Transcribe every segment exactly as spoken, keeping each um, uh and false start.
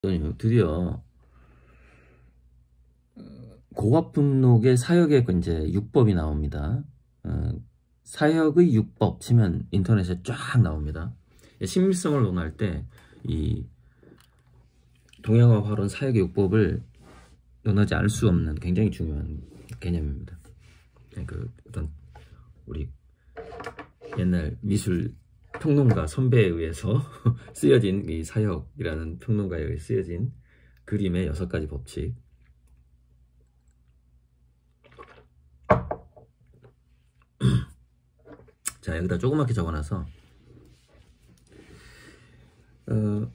드디어 고화품록의 사역의 이제 육법이 나옵니다. 어, 사역의 육법 치면 인터넷에 쫙 나옵니다. 신밀성을 논할 때 이 동양화 화론 사역의 육법을 논하지 않을 수 없는 굉장히 중요한 개념입니다. 그 어떤 우리 옛날 미술 평론가 선배에 의해서 쓰여진 이 사역이라는 평론가에 의해 쓰여진 그림의 여섯 가지 법칙. 자, 여기다 조그맣게 적어놔서 어,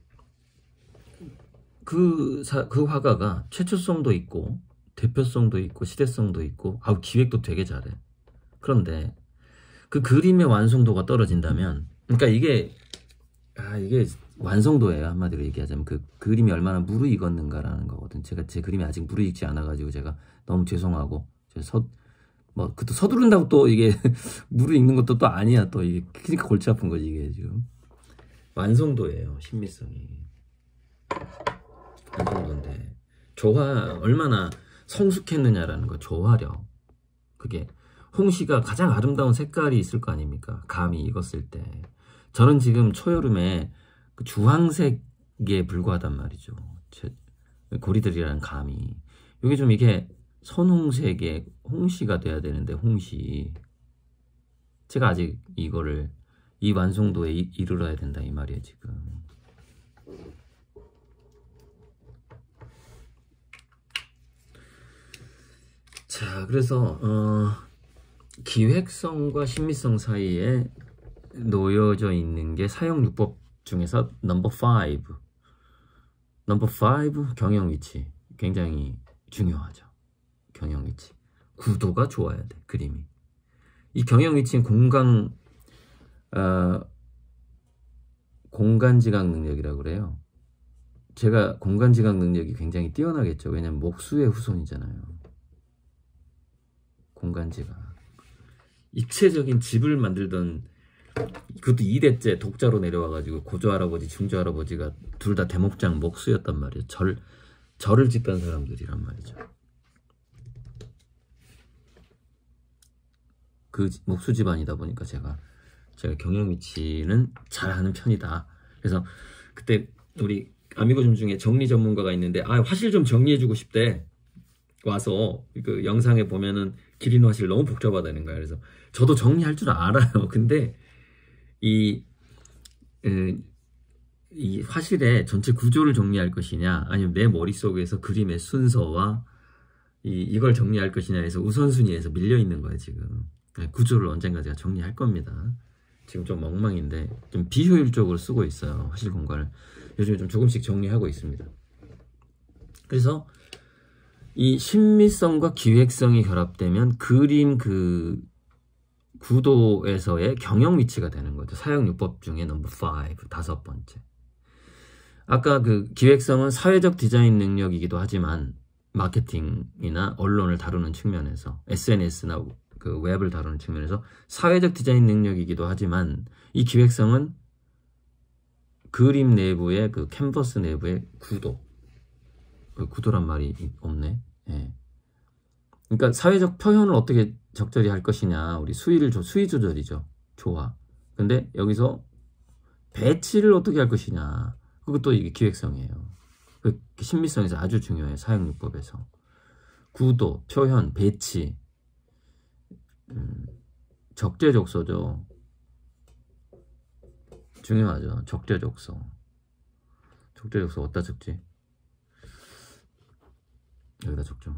그, 사, 그 화가가 최초성도 있고 대표성도 있고 시대성도 있고 아우 기획도 되게 잘해. 그런데 그 그림의 완성도가 떨어진다면, 그러니까 이게 아 이게 완성도예요. 한마디로 얘기하자면 그 그림이 얼마나 무르익었는가라는 거거든. 제가 제 그림이 아직 무르익지 않아가지고 제가 너무 죄송하고 서 뭐 그것도 서두른다고 또 이게 무르익는 것도 또 아니야. 또 이게 그러니까 골치 아픈 거지 이게. 지금 완성도예요. 신미성이 완성도인데 조화 얼마나 성숙했느냐라는 거. 조화력. 그게 홍시가 가장 아름다운 색깔이 있을 거 아닙니까? 감이 익었을 때. 저는 지금 초여름에 그 주황색에 불과하단 말이죠. 제 고리들이라는 감이. 이게 좀 이게 선홍색의 홍시가 돼야 되는데, 홍시. 제가 아직 이거를 이 완성도에 이, 이르러야 된다 이 말이에요 지금. 자, 그래서 어, 기획성과 신미성 사이에 놓여져 있는 게 사용요법 중에서 넘버 파이브. 넘버 파이브 경영위치. 굉장히 중요하죠. 경영위치. 구도가 좋아야 돼, 그림이. 이 경영위치는 공간, 어, 공간지각 능력이라고 그래요. 제가 공간지각 능력이 굉장히 뛰어나겠죠. 왜냐면 목수의 후손이잖아요. 공간지각. 입체적인 집을 만들던, 그것도 이 대째 독자로 내려와가지고 고조할아버지, 중조할아버지가 둘 다 대목장 목수였단 말이에요. 절, 절을 짓던 사람들이란 말이죠. 그 목수 집안이다 보니까 제가 제가 경영 위치는 잘하는 편이다. 그래서 그때 우리 아미고점 중에 정리 전문가가 있는데, 아 화실 좀 정리해주고 싶대. 와서 그 영상에 보면은 기린 화실 너무 복잡하다는 거야. 그래서 저도 정리할 줄 알아요. 근데 이, 에, 이 화실의 전체 구조를 정리할 것이냐, 아니면 내 머릿속에서 그림의 순서와 이, 이걸 정리할 것이냐 해서 우선순위에서 밀려 있는 거예요 지금. 구조를 언젠가 제가 정리할 겁니다. 지금 좀 엉망인데 좀 비효율적으로 쓰고 있어요. 화실 공간을 요즘에 좀 조금씩 정리하고 있습니다. 그래서 이 신미성과 기획성이 결합되면 그림 그 구도에서의 경영 위치가 되는 거죠. 사용요법 중에 넘버 파이브, 다섯 번째. 아까 그 기획성은 사회적 디자인 능력이기도 하지만 마케팅이나 언론을 다루는 측면에서, 에스엔에스나 그 웹을 다루는 측면에서 사회적 디자인 능력이기도 하지만, 이 기획성은 그림 내부의 그 캔버스 내부의 구도. 그 구도란 말이 없네. 예. 그러니까 사회적 표현을 어떻게 적절히 할 것이냐, 우리 수위를 조, 수위 조절이죠. 좋아. 근데 여기서 배치를 어떻게 할 것이냐, 그것도 이게 기획성이에요. 그 신미성에서 아주 중요해요. 사용요법에서 구도, 표현, 배치. 음, 적재적소죠. 중요하죠. 적재적소. 적재적소 어디다 적지? 여기다 적죠.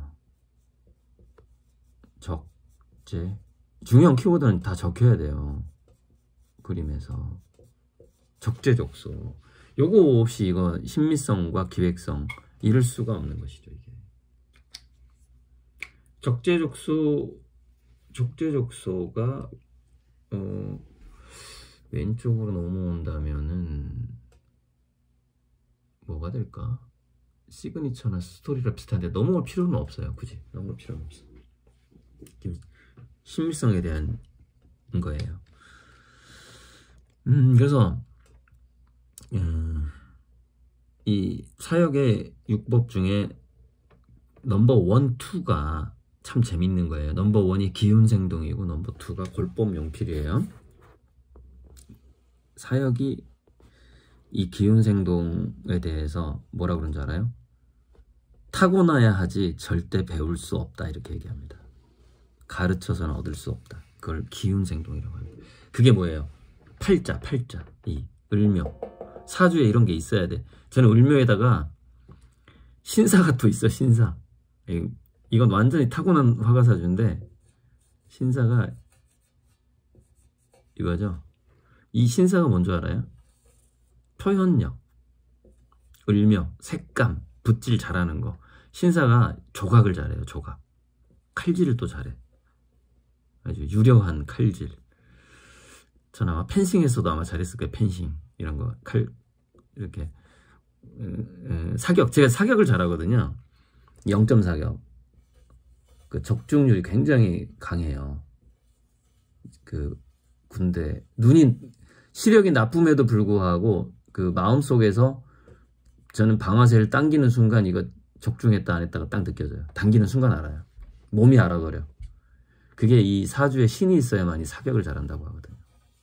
적재. 중요한 키워드는 다 적혀야 돼요. 그림에서. 적재적소. 요거 없이 이거 신미성과 기획성 이룰 수가 없는 것이죠. 이게. 적재적소. 적재적소가 어, 왼쪽으로 넘어온다면은 뭐가 될까? 시그니처나 스토리랑 비슷한데 넘어올 필요는 없어요. 그지? 넘어올 필요는 없어. 신미성에 대한 거예요. 음, 그래서 음, 이 사역의 율법 중에 넘버 원, 투가 참 재밌는 거예요. 넘버 원이 기운생동이고 넘버 투가 골법용필이에요. 사역이 이 기운생동에 대해서 뭐라 그런 줄 알아요? 타고나야 하지 절대 배울 수 없다 이렇게 얘기합니다. 가르쳐서는 얻을 수 없다. 그걸 기운생동이라고 합니다. 그게 뭐예요? 팔자, 팔자, 이 을묘. 사주에 이런 게 있어야 돼. 저는 을묘에다가 신사가 또 있어, 신사. 이건 완전히 타고난 화가사주인데 신사가 이거죠. 이 신사가 뭔지 알아요? 표현력, 을묘, 색감, 붓질 잘하는 거. 신사가 조각을 잘해요. 조각. 칼질을 또 잘해. 아주 유려한 칼질. 전 아마 펜싱에서도 아마 잘했을 거예요. 펜싱 이런 거. 칼 이렇게 사격. 제가 사격을 잘하거든요. 영 점 사격. 그 적중률이 굉장히 강해요. 그 군대 눈이 시력이 나쁨에도 불구하고 그 마음속에서 저는 방아쇠를 당기는 순간 이거 적중했다 안 했다가 딱 느껴져요. 당기는 순간 알아요. 몸이 알아버려. 그게 이 사주에 신이 있어야만이 사격을 잘한다고 하거든요.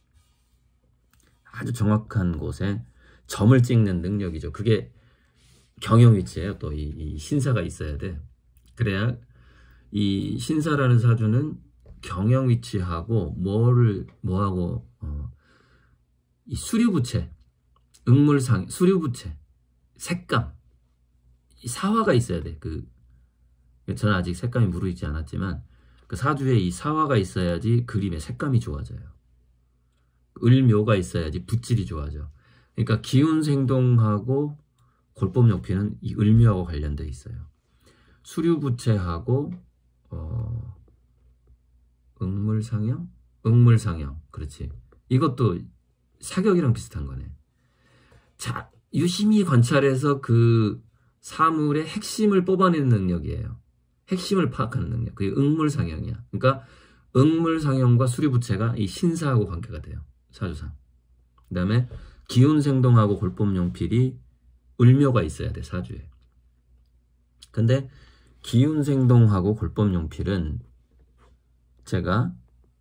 아주 정확한 곳에 점을 찍는 능력이죠. 그게 경영위치예요. 또 이 이 신사가 있어야 돼. 그래야 이 신사라는 사주는 경영위치하고 뭐를 뭐하고 어, 이 수류부채, 응물상 수류부채, 색감, 이 사화가 있어야 돼. 그 저는 아직 색감이 무르익지 않았지만 그 사주에 이 사화가 있어야지 그림의 색감이 좋아져요. 을묘가 있어야지 붓질이 좋아져. 그러니까 기운생동하고 골법용필은 이 을묘하고 관련돼 있어요. 수류부채하고 어, 응물상형? 응물상형. 그렇지. 이것도 사격이랑 비슷한 거네. 자, 유심히 관찰해서 그 사물의 핵심을 뽑아내는 능력이에요. 핵심을 파악하는 능력. 그게 응물상형이야. 그러니까 응물상형과 수류부채가 이 신사하고 관계가 돼요. 사주상. 그 다음에 기운생동하고 골법용필이 을묘가 있어야 돼. 사주에. 근데 기운생동하고 골법용필은 제가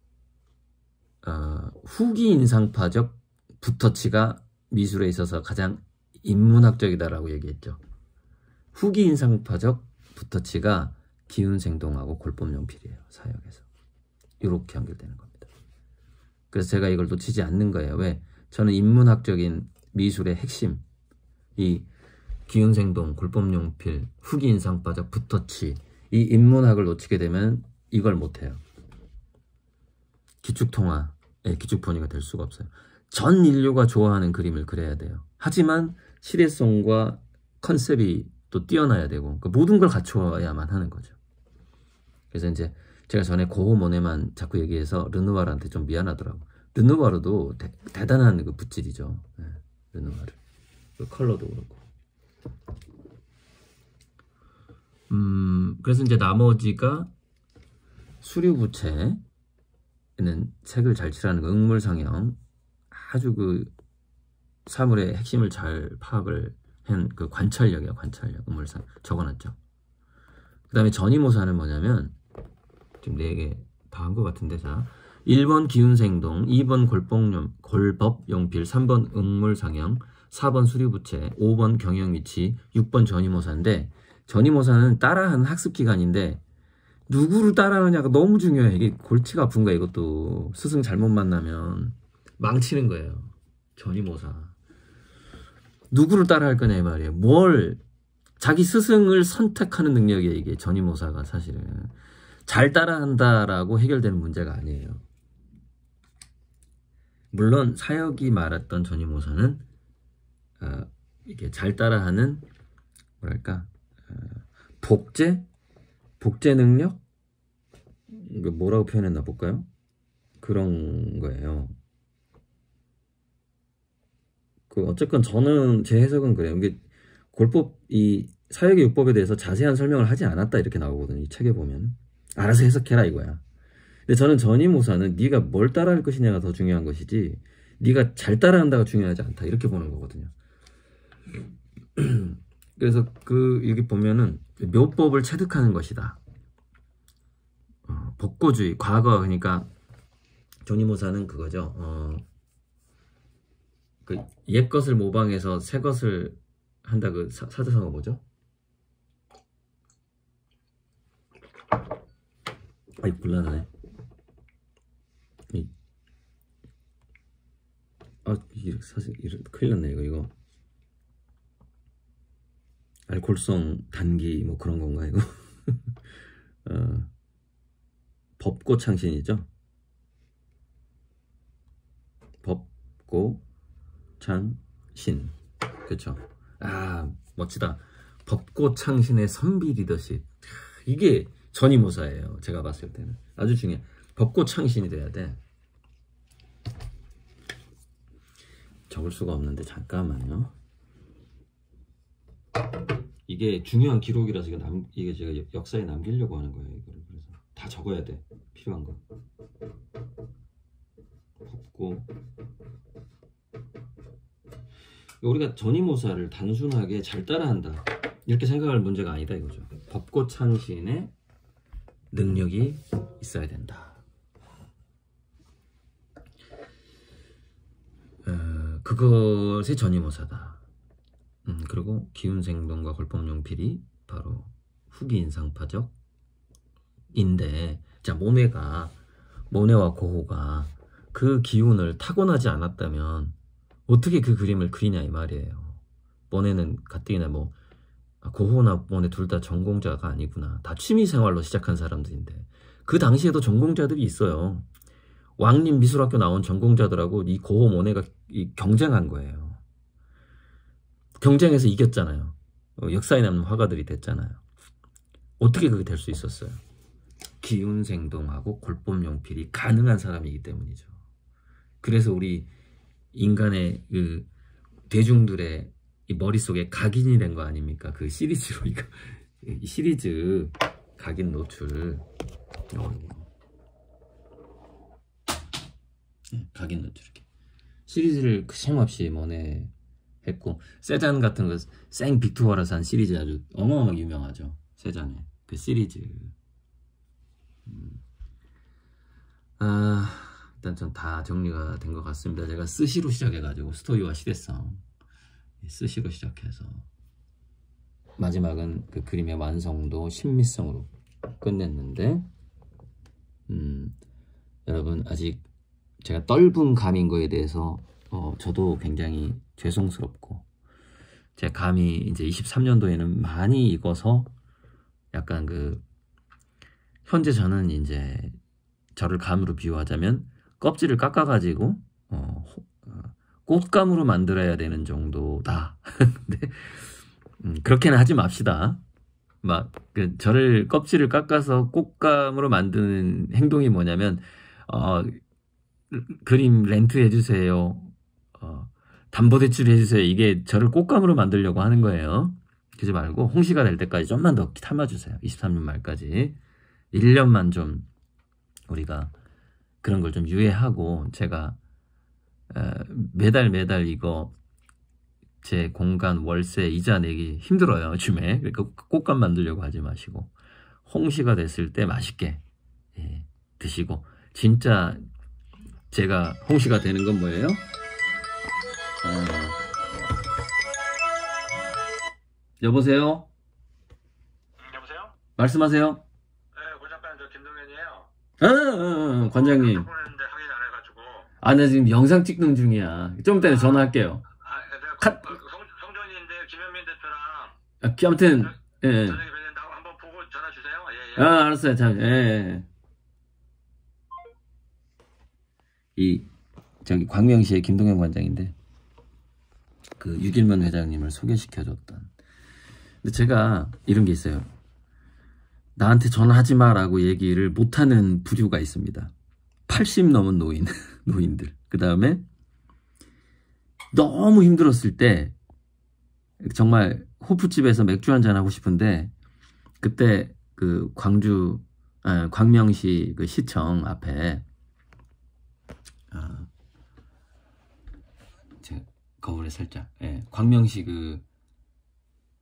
어, 후기인상파적 붓터치가 미술에 있어서 가장 인문학적이다라고 얘기했죠. 후기인상파적 붓터치가 기운생동하고 골법용필이에요. 사역에서. 이렇게 연결되는 겁니다. 그래서 제가 이걸 놓치지 않는 거예요. 왜? 저는 인문학적인 미술의 핵심, 이 기운생동, 골법용필, 후기인상파적 붓터치, 이 인문학을 놓치게 되면 이걸 못해요. 기축통화, 예, 기축본위가 될 수가 없어요. 전 인류가 좋아하는 그림을 그려야 돼요. 하지만 실외성과 컨셉이 또 뛰어나야 되고 그러니까 모든 걸 갖춰야만 하는 거죠. 그래서 이제 제가 전에 고호 모네만 자꾸 얘기해서 르누아르한테 좀 미안하더라고. 르누아르도 대, 대단한 그 붓질이죠. 네, 르누아르. 그 컬러도 그렇고. 음, 그래서 이제 나머지가 수류부채는 색을 잘 칠하는 거, 응물상형. 아주 그 사물의 핵심을 잘 파악을 한 그 관찰력이야, 관찰력. 응물상 적어놨죠. 그 다음에 전이모사는 뭐냐면 지금 네 개 다 한 것 같은데, 자, 일 번 기운생동, 이 번 골법용, 골법용필, 삼 번 응물상형, 사 번 수류부채, 오 번 경영위치, 육 번 전이모사인데, 전이모사는 따라하는 학습기간인데 누구를 따라하느냐가 너무 중요해. 이게 골치가 아픈 거야. 이것도 스승 잘못 만나면 망치는 거예요. 전이모사 누구를 따라할 거냐 이 말이에요. 뭘 자기 스승을 선택하는 능력이에요. 이게 전이모사가 사실은 잘 따라한다라고 해결되는 문제가 아니에요. 물론 사역이 말했던 전이모사는 어, 이게 잘 따라하는 뭐랄까 어, 복제? 복제 능력? 이거 뭐라고 표현했나 볼까요? 그런 거예요. 그 어쨌건 저는 제 해석은 그래요. 이게 골법 이 사역의 율법에 대해서 자세한 설명을 하지 않았다 이렇게 나오거든요. 이 책에 보면 알아서 해석해라 이거야. 근데 저는 전이모사는 네가 뭘 따라할 것이냐가 더 중요한 것이지 네가 잘 따라한다가 중요하지 않다 이렇게 보는 거거든요. 그래서 그 여기 보면은 묘법을 체득하는 것이다. 어, 법고주의, 과거, 그러니까 조니모사는 그거죠. 어, 그 옛 것을 모방해서 새 것을 한다. 그 사, 사자성어 뭐죠? 아이 곤란하네. 이, 아 이렇게 사실 이렇게 큰일 났네 이거 이거. 알코올성 단기 뭐 그런 건가 이거? 어, 법고창신이죠. 법고창신. 그렇죠. 아 멋지다. 법고창신의 선비 리더십. 이게 전이모사예요. 제가 봤을 때는 아주 중요해. 법고창신이 돼야 돼. 적을 수가 없는데 잠깐만요. 이게 중요한 기록이라서 이게, 남, 이게 제가 역사에 남기려고 하는 거예요. 이거를. 그래서 다 적어야 돼. 필요한 거. 법고. 우리가 전이모사를 단순하게 잘 따라한다 이렇게 생각할 문제가 아니다 이거죠. 법고창신의 능력이 있어야 된다. 어, 그것이 전이모사다. 음, 그리고 기운생동과 걸법용필이 바로 후기인상파적인데, 자 모네가 모네와 고호가 그 기운을 타고나지 않았다면 어떻게 그 그림을 그리냐 이 말이에요. 모네는 가뜩이나 뭐 고호나 모네 둘 다 전공자가 아니구나. 다 취미생활로 시작한 사람들인데 그 당시에도 전공자들이 있어요. 왕림 미술학교 나온 전공자들하고 이 고호 모네가 이 경쟁한 거예요. 경쟁에서 이겼잖아요. 역사에 남는 화가들이 됐잖아요. 어떻게 그게 될 수 있었어요? 기운생동하고 골법용필이 가능한 사람이기 때문이죠. 그래서 우리 인간의 그 대중들의 이 머릿속에 각인이 된 거 아닙니까? 그 시리즈로 이거 이 시리즈 각인 노출. 각인 노출 이렇게 시리즈를 쉼없이 모네 했고, 세잔 같은 거 생 빅투어라서 한 시리즈 아주 어마어마하게 유명하죠. 세잔의 그 시리즈. 음. 아 일단 전 다 정리가 된 것 같습니다. 제가 스시로 시작해가지고 스토리와 시대성 스시로 시작해서 마지막은 그 그림의 완성도 신미성으로 끝냈는데, 음, 여러분 아직 제가 떫은 감인 거에 대해서 어, 저도 굉장히 죄송스럽고, 제 감이 이제 이십삼 년도에는 많이 익어서 약간 그 현재 저는 이제 저를 감으로 비유하자면 껍질을 깎아가지고 어, 어, 꽃감으로 만들어야 되는 정도다. 근데 음, 그렇게는 하지 맙시다. 막 그 저를 껍질을 깎아서 꽃감으로 만드는 행동이 뭐냐면 어, 그림 렌트 해주세요. 어, 담보대출 해주세요. 이게 저를 꽃감으로 만들려고 하는 거예요. 그러지 말고 홍시가 될 때까지 좀만 더 참아주세요. 이십삼 년 말까지 일 년만 좀 우리가 그런 걸 좀 유예하고, 제가 어, 매달 매달 이거 제 공간 월세 이자 내기 힘들어요. 요즘에. 그러니까 꽃감 만들려고 하지 마시고 홍시가 됐을 때 맛있게 예, 드시고, 진짜 제가 홍시가 되는 건 뭐예요? 어... 여보세요? 여보세요? 말씀하세요. 네, 고 작가님, 저 김동현이에요. 아, 아, 아 관장님. 어, 보냈는데 확인 안 해가지고. 아, 나 지금 영상 찍는 중이야. 좀 이따 전화할게요. 아, 내가 컷. 그, 그 성, 성전인데 김현민 대표랑. 아, 아무튼 예. 예. 저녁에 뵀는데 한번 보고 전화 주세요. 예, 예. 아, 알았어요. 참, 예, 예. 이 저기 광명시의 김동현 관장인데 그 유길문 회장님을 소개시켜줬던. 근데 제가 이런 게 있어요. 나한테 전화하지 마라고 얘기를 못하는 부류가 있습니다. 팔십 넘은 노인, 노인들. 그 다음에 너무 힘들었을 때 정말 호프집에서 맥주 한잔 하고 싶은데, 그때 그 광주, 아, 광명시 그 시청 앞에 아, 제 거울에 살짝, 예, 광명시 그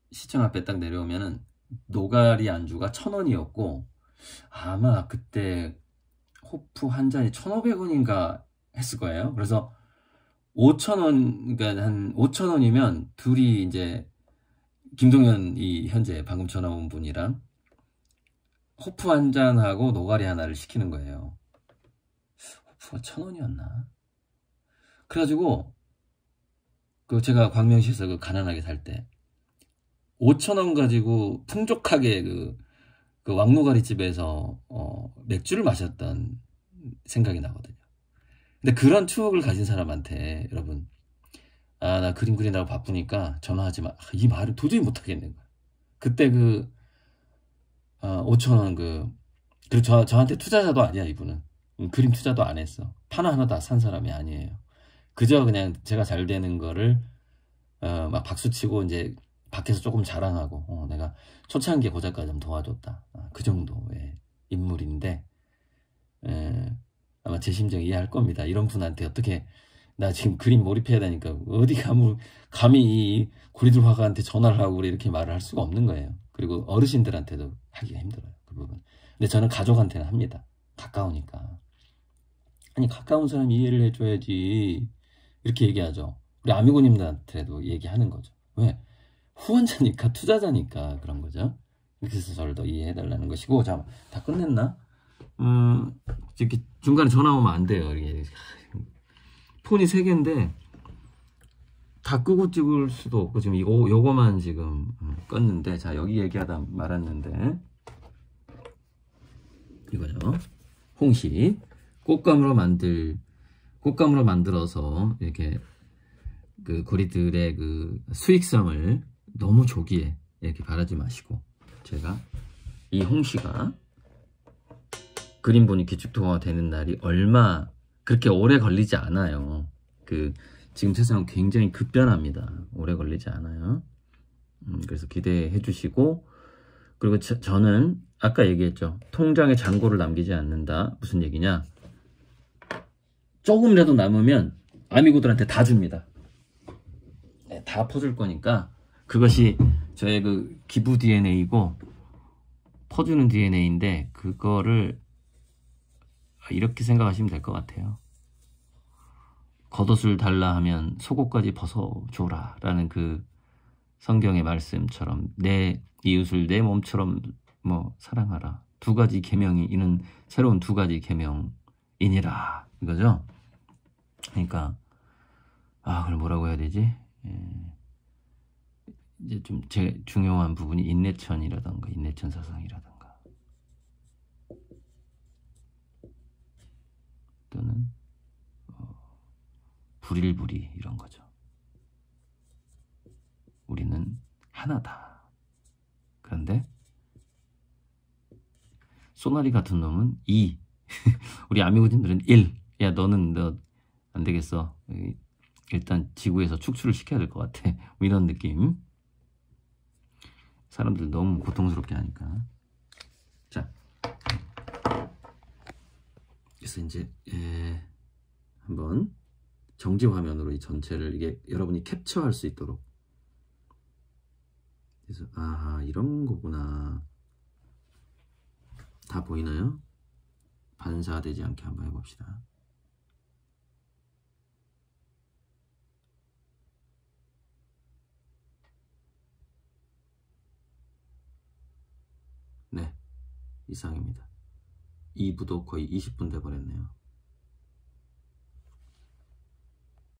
시청 앞에 딱 내려오면은 노가리 안주가 천 원이었고 아마 그때 호프 한 잔이 천오백 원인가 했을 거예요. 그래서 오천 원, 그러니까 한 오천 원이면 둘이 이제 김동현이 현재 방금 전화 온 분이랑 호프 한 잔하고 노가리 하나를 시키는 거예요. 호프가 천 원이었나? 그래가지고 그 제가 광명시에서 그 가난하게 살 때 오천 원 가지고 풍족하게 그, 그 왕노가리 집에서 어, 맥주를 마셨던 생각이 나거든요. 근데 그런 추억을 가진 사람한테 여러분, 아, 나 그림 그리느라고 바쁘니까 전화하지 마. 아, 이 말을 도저히 못 하겠는 거야. 그때 그 어, 오천 원 그, 그리고 저, 저한테 투자자도 아니야, 이분은. 음, 그림 투자도 안 했어. 파나 하나 다 산 사람이 아니에요. 그저 그냥 제가 잘 되는 거를 어, 막 박수치고 이제 밖에서 조금 자랑하고 어, 내가 초창기에 고작까지 좀 도와줬다. 아, 그 정도의 인물인데 에, 아마 제 심정 이해할 겁니다. 이런 분한테 어떻게 나 지금 그림 몰입해야 되니까 어디 가면 감히 이 고리들 화가한테 전화를 하고 그래 이렇게 말을 할 수가 없는 거예요. 그리고 어르신들한테도 하기가 힘들어요. 그 부분. 근데 저는 가족한테는 합니다. 가까우니까. 아니 가까운 사람 이해를 해줘야지. 이렇게 얘기하죠. 우리 아미고님들한테도 얘기하는 거죠. 왜? 후원자니까 투자자니까 그런 거죠. 그래서 저를 더 이해해달라는 것이고. 자, 다 끝냈나? 음, 이렇게 중간에 전화 오면 안 돼요. 이게 폰이 세 개인데 다 끄고 찍을 수도 없고 지금 이거 요거만 지금 껐는데, 자 여기 얘기하다 말았는데 이거죠. 홍시 꽃감으로 만들 꽃감으로 만들어서 이렇게 그 고리들의 그 수익성을 너무 조기에 이렇게 바라지 마시고, 제가 이 홍시가 그림 보니 기축통화가 되는 날이 얼마 그렇게 오래 걸리지 않아요. 그 지금 세상은 굉장히 급변합니다. 오래 걸리지 않아요. 음, 그래서 기대해 주시고, 그리고 저, 저는 아까 얘기했죠. 통장에 잔고를 남기지 않는다. 무슨 얘기냐? 조금이라도 남으면 아미고들한테 다 줍니다. 네, 다 퍼줄 거니까 그것이 저의 그 기부 디엔에이고 퍼주는 디엔에이인데, 그거를 이렇게 생각하시면 될 것 같아요. 겉옷을 달라 하면 속옷까지 벗어줘라 라는 그 성경의 말씀처럼 내 이웃을 내 몸처럼 뭐 사랑하라. 두 가지 계명이 이는 새로운 두 가지 계명이니라 이거죠. 그러니까 아 그걸 뭐라고 해야 되지? 예, 이제 좀 제 중요한 부분이 인내천이라던가 인내천 사상이라던가 또는 불일불이 이런 거죠. 우리는 하나다. 그런데 소나리 같은 놈은 이. 우리 아미고진들은 일. 야 너는 너 안 되겠어. 일단 지구에서 축출을 시켜야 될 것 같아. 뭐 이런 느낌. 사람들 너무 고통스럽게 하니까. 자, 그래서 이제 에, 한번 정지 화면으로 이 전체를 이게 여러분이 캡처할 수 있도록. 그래서 아 이런 거구나. 다 보이나요? 반사되지 않게 한번 해봅시다. 네, 이상입니다. 이 부도 거의 이십 분 돼버렸네요.